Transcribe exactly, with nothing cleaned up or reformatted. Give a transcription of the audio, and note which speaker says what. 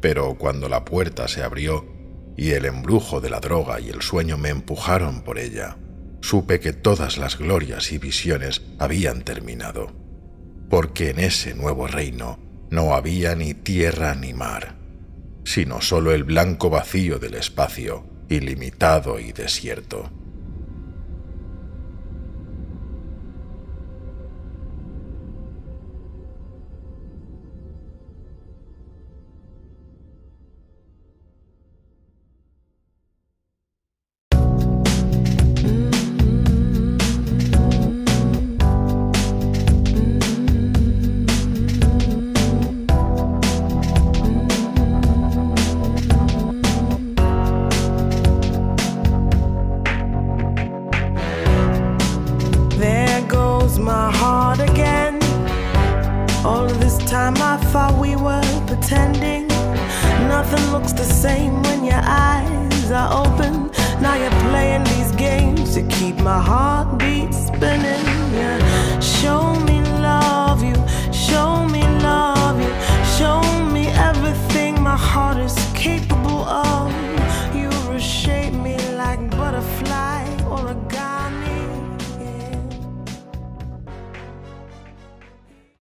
Speaker 1: pero cuando la puerta se abrió y el embrujo de la droga y el sueño me empujaron por ella, supe que todas las glorias y visiones habían terminado, porque en ese nuevo reino no había ni tierra ni mar, sino solo el blanco vacío del espacio, ilimitado y desierto.
Speaker 2: My heart again. All of this time I thought we were pretending. Nothing looks the same when your eyes are open. Now you're playing these games to keep my heartbeat spinning.